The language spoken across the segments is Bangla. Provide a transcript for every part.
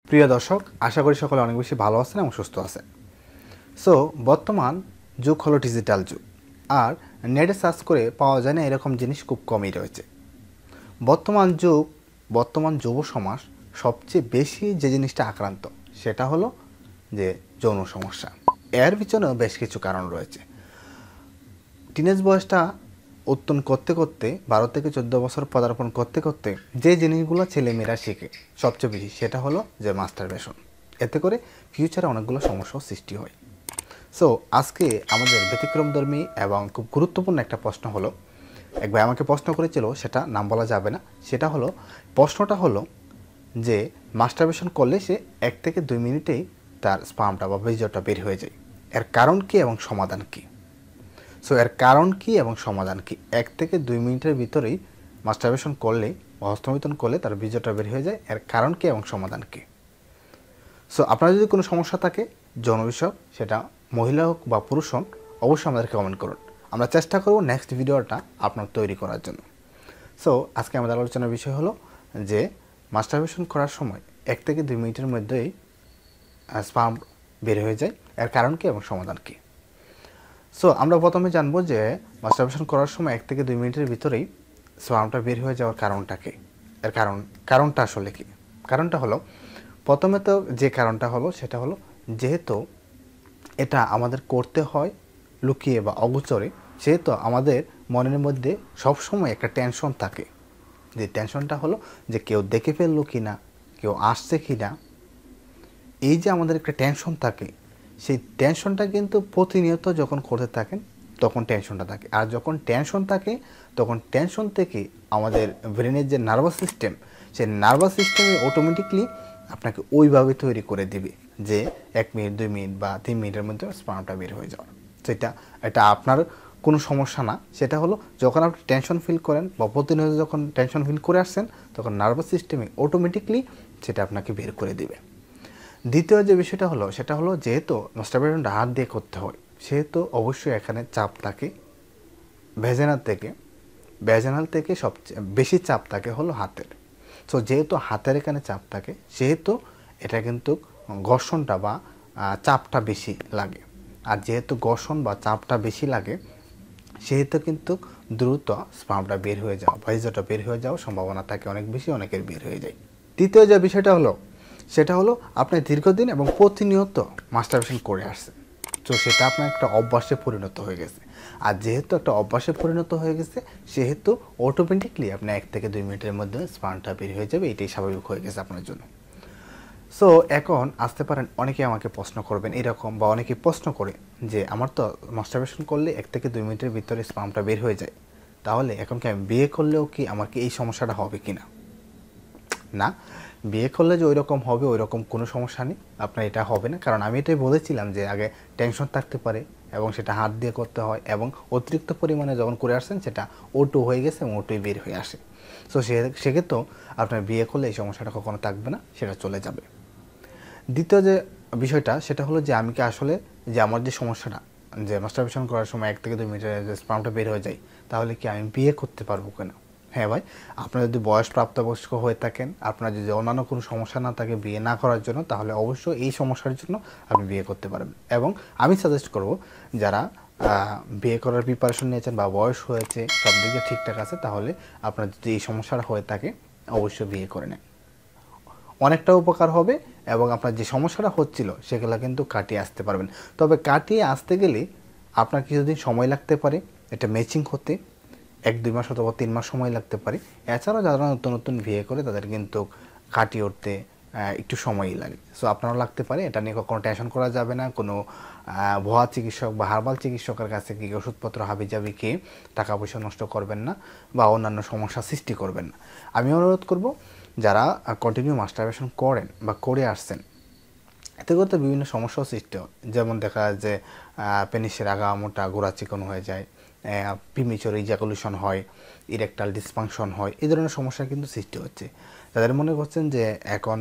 প্রিয় দর্শক, আশা করি সকলে অনেক বেশি ভালো আছেন এবং সুস্থ আছেন। সো বর্তমান যুগ হলো ডিজিটাল যুগ, আর নেটে সার্চ করে পাওয়া যায় না এরকম জিনিস খুব কমই রয়েছে। বর্তমান যুব সমাজ সবচেয়ে বেশি যে জিনিসটা আক্রান্ত সেটা হলো যে যৌন সমস্যা। এর পিছনেও বেশ কিছু কারণ রয়েছে। টিনেজ বয়সটা উত্তোলন করতে করতে 12 থেকে 14 বছর পদার্পণ করতে করতে যে জিনিসগুলো ছেলেমেয়েরা শেখে সবচেয়ে বেশি সেটা হলো যে মাস্টারবেশন। এতে করে ফিউচারে অনেকগুলো সমস্যার সৃষ্টি হয়। সো আজকে আমাদের ব্যতিক্রমধর্মী এবং খুব গুরুত্বপূর্ণ একটা প্রশ্ন হলো, এক ভাই আমাকে প্রশ্ন করেছিল, সেটা নাম বলা যাবে না। প্রশ্নটা হলো যে মাস্টারবেশন করলে সে 1 থেকে 2 মিনিটেই তার স্পার্মটা বা বীর্যটা বের হয়ে যায়। এর কারণ কী এবং সমাধান কী? সো এর কারণ কী এবং সমাধান কী? 1 থেকে 2 মিনিটের ভিতরেই মাস্টারবেশন করলে বা হস্তমিথুন করলে তার বীর্যটা বের হয়ে যায়। এর কারণ কী এবং সমাধান কী? সো আপনার যদি কোনো সমস্যা থাকে যৌন বিষয়ক, সেটা মহিলা হোক বা পুরুষ হোক, অবশ্যই আমাদেরকে কমেন্ট করুন। আমরা চেষ্টা করব নেক্সট ভিডিওটা আপনার তৈরি করার জন্য। সো আজকে আমাদের আলোচনার বিষয় হলো যে মাস্টারবেশন করার সময় 1 থেকে 2 মিনিটের মধ্যেই স্পার্ম বের হয়ে যায়। এর কারণ কী এবং সমাধান কী? সো আমরা প্রথমে জানবো যে মাস্টারবেশন করার সময় 1 থেকে 2 মিনিটের ভিতরেই স্পার্মটা বের হয়ে যাওয়ার কারণটা কী। এর কারণটা আসলে কী? কারণটা হলো, প্রথমে তো যে কারণটা হলো সেটা হলো, যেহেতু এটা আমাদের করতে হয় লুকিয়ে বা অগোচরে, সেহেতু আমাদের মনের মধ্যে সবসময় একটা টেনশন থাকে। যে টেনশনটা হলো যে কেউ দেখে ফেললো কি না, কেউ আসছে কি না। এই যে আমাদের একটা টেনশন থাকে, সেই টেনশনটা কিন্তু প্রতিনিয়ত যখন করতে থাকেন তখন টেনশনটা থাকে। আর যখন টেনশন থাকে তখন টেনশন থেকে আমাদের ব্রেনের যে নার্ভাস সিস্টেম, সেই নার্ভাস সিস্টেমে অটোমেটিকলি আপনাকে ওইভাবে তৈরি করে দেবে যে 1 মিনিট 2 মিনিট বা 3 মিনিটের মধ্যে স্পার্মটা বের হয়ে যাওয়ার। এটা আপনার কোনো সমস্যা না। সেটা হলো যখন আপনি টেনশন ফিল করেন বা প্রতিনিয়ত যখন টেনশন ফিল করে আসছেন, তখন নার্ভাস সিস্টেমে অটোমেটিকলি সেটা আপনাকে বের করে দেবে। দ্বিতীয় যে বিষয়টা হলো সেটা হলো, যেহেতু মাস্টারবেশনটা হাত দিয়ে করতে হয়, সেহেতু অবশ্যই এখানে চাপ থাকে ভ্যাজানাল থেকে সবচেয়ে বেশি চাপ থাকে হলো হাতের। সো যেহেতু হাতের এখানে চাপ থাকে, সেহেতু এটা কিন্তু ঘর্ষণটা বা চাপটা বেশি লাগে। আর যেহেতু ঘর্ষণ বা চাপটা বেশি লাগে, সেহেতু কিন্তু দ্রুত স্পার্মটা বের হয়ে যাওয়া, বীর্যটা বের হয়ে যাওয়ার সম্ভাবনা থাকে অনেক বেশি, অনেকের বের হয়ে যায়। তৃতীয় যে বিষয়টা হলো সেটা হলো, আপনি দীর্ঘদিন এবং প্রতিনিয়ত মাস্টারবেশন করে আসছেন। তো সেটা আপনার একটা অভ্যাসে পরিণত হয়ে গেছে। আর যেহেতু একটা অভ্যাসে পরিণত হয়ে গেছে, সেহেতু অটোমেটিকলি আপনি 1 থেকে 2 মিনিটের মধ্যে স্পার্মটা বের হয়ে যাবে। এটাই স্বাভাবিক হয়ে গেছে আপনার জন্য। সো এখন আসতে পারেন, অনেকে আমাকে প্রশ্ন করবেন এরকম, বা অনেকে প্রশ্ন করে যে আমার তো মাস্টারবেশন করলে 1 থেকে 2 মিনিটের ভিতরে স্পার্মটা বের হয়ে যায়, তাহলে এখন কি আমি বিয়ে করলেও কি আমার কি এই সমস্যাটা হবে কি না? না, বিয়ে করলে যে ওইরকম হবে ওইরকম কোনো সমস্যা নেই, আপনার এটা হবে না। কারণ আমি এটাই বলেছিলাম যে আগে টেনশন থাকতে পারে এবং সেটা হাত দিয়ে করতে হয়, এবং অতিরিক্ত পরিমাণে যখন করে আসছেন সেটা ওটু হয়ে গেছে এবং ওটুই বের হয়ে আসে। সো সেক্ষেত্রে আপনার বিয়ে করলে এই সমস্যাটা কখনো থাকবে না, সেটা চলে যাবে। দ্বিতীয় যে বিষয়টা সেটা হলো যে আমি কি আসলে, যে আমার যে সমস্যাটা, যে মাস্টারবেশন করার সময় 1 থেকে 2 মিনিটের যে স্পার্মটা বের হয়ে যায়, তাহলে কি আমি বিয়ে করতে পারবো কিনা? হ্যাঁ ভাই, আপনার যদি বয়স প্রাপ্তবয়স্ক হয়ে থাকেন, আপনার যদি অন্যান্য কোনো সমস্যা না থাকে বিয়ে না করার জন্য, তাহলে অবশ্যই এই সমস্যার জন্য আপনি বিয়ে করতে পারবেন। এবং আমি সাজেস্ট করব, যারা বিয়ে করার প্রিপারেশন নিয়েছেন বা বয়স হয়েছে, সব দিকে ঠিকঠাক আছে, তাহলে আপনার যদি এই সমস্যাটা হয়ে থাকে অবশ্যই বিয়ে করে নেন। অনেকটা উপকার হবে এবং আপনার যে সমস্যাটা হচ্ছিল সেগুলো কিন্তু কাটিয়ে আসতে পারবেন। তবে কাটিয়ে আসতে গেলে আপনার কিছুদিন সময় লাগতে পারে, এটা ম্যাচিং হতে 1-2 মাস অথবা 3 মাস সময় লাগতে পারে। এছাড়াও যারা নতুন নতুন বিয়ে করে তাদের কিন্তু কাটিয়ে উঠতে একটু সময়ই লাগে। সো আপনারও লাগতে পারে, এটা নিয়ে কখনো টেনশন করা যাবে না। কোনো ভুয়া চিকিৎসক বা হার্বাল চিকিৎসকের কাছে গিয়ে ওষুধপত্র হাবিজাবি খেয়ে টাকা পয়সা নষ্ট করবেন না বা অন্যান্য সমস্যা সৃষ্টি করবেন না। আমি অনুরোধ করব, যারা কন্টিনিউ মাস্টারবেশন করেন বা করে আসছেন, এতে করতে বিভিন্ন সমস্যাও সৃষ্টি হয়। যেমন দেখা যায় যে পেনিসের আগা মোটা গোড়া চিকন হয়ে যায়, প্রিমেচুর ইজাকুলেশন হয়, ইরেকটাল ডিসফাংশন হয়, এই ধরনের সমস্যা কিন্তু সৃষ্টি হচ্ছে। তাদের মনে করছেন যে এখন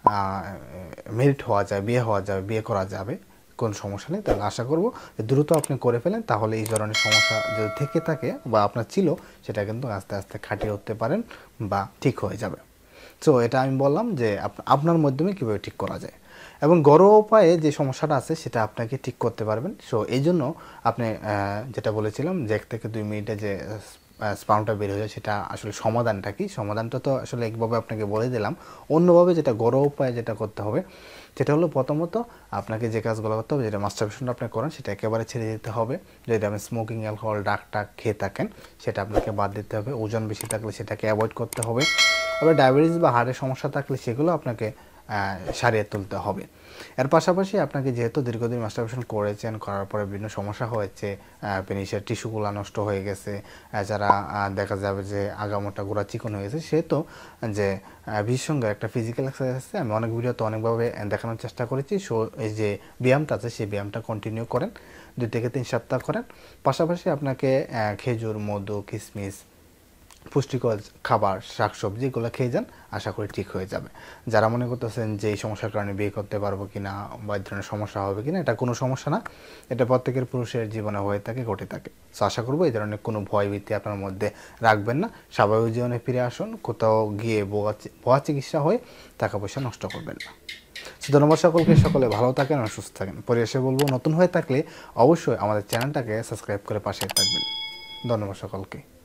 মেরিট হওয়া যায়, বিয়ে করা যাবে, কোনো সমস্যা নেই। তাহলে আশা করব যে দ্রুত আপনি করে ফেলেন, তাহলে এই ধরনের সমস্যা যদি থেকে থাকে বা আপনার ছিল, সেটা কিন্তু আস্তে আস্তে কাটিয়ে উঠতে পারেন বা ঠিক হয়ে যাবে। সো এটা আমি বললাম যে আপনার মাধ্যমে কীভাবে ঠিক করা যায়, এবং ঘরোয়া উপায়ে যে সমস্যাটা আছে সেটা আপনাকে ঠিক করতে পারবেন। সো এই জন্য আপনি যেটা বলেছিলাম যে 1 থেকে 2 মিনিটে যে স্পামটা বের হয়ে যায়, সেটা আসলে সমাধানটা কি, সমাধানটা তো আসলে একভাবে আপনাকে বলে দিলাম। অন্যভাবে যেটা ঘরোয়া উপায়ে যেটা করতে হবে সেটা হলো প্রথমত আপনাকে যে কাজগুলো করতে হবে, যেটা মাস্টারবেশনটা আপনি করেন সেটা একেবারে ছেড়ে দিতে হবে। যদি আপনি স্মোকিং, অ্যালকোহল, ডাক টাক খেয়ে থাকেন সেটা আপনাকে বাদ দিতে হবে। ওজন বেশি থাকলে সেটাকে অ্যাভয়েড করতে হবে। আবার ডায়াবেটিস বা হার্টের সমস্যা থাকলে সেগুলো আপনাকে সারিয়ে তুলতে হবে। এর পাশাপাশি আপনাকে যেহেতু দীর্ঘদিন মাস্টারবেশন করেছেন, করার পরে বিভিন্ন সমস্যা হয়েছে, পেনিসের টিস্যুগুলো নষ্ট হয়ে গেছে, যারা দেখা যাবে যে আগামোটা গোড়া চিকন হয়ে গেছে, সেহেতু যে বিশেষ সঙ্গে একটা ফিজিক্যাল এক্সারসাইজ আছে, আমি অনেক ভিডিওতে অনেকভাবে দেখানোর চেষ্টা করেছি। সো এই যে ব্যায়ামটা আছে সেই ব্যায়ামটা কন্টিনিউ করেন, 2 থেকে 3 সপ্তাহ করেন। পাশাপাশি আপনাকে খেজুর, মধু, কিশমিশ, পুষ্টিকর খাবার, শাকসবজি এগুলো খেয়ে যান, আশা করি ঠিক হয়ে যাবে। যারা মনে করতেছেন যে এই সমস্যার কারণে বিয়ে করতে পারবো কিনা বা এই ধরনের সমস্যা হবে কিনা, এটা কোনো সমস্যা না, এটা প্রত্যেকের পুরুষের জীবনে হয়ে থাকে, ঘটে থাকে। সো আশা করবো এই ধরনের কোনো ভয়ভীতি আপনার মধ্যে রাখবেন না, স্বাভাবিক জীবনে ফিরে আসুন, কোথাও গিয়ে ভুয়া চিকিৎসা হয়ে টাকা পয়সা নষ্ট করবেন না। ধন্যবাদ সকলকে, সকলে ভালো থাকেন আর সুস্থ থাকেন। পরিশেষে বলবো, নতুন হয়ে থাকলে অবশ্যই আমাদের চ্যানেলটাকে সাবস্ক্রাইব করে পাশে থাকবেন। ধন্যবাদ সকলকে।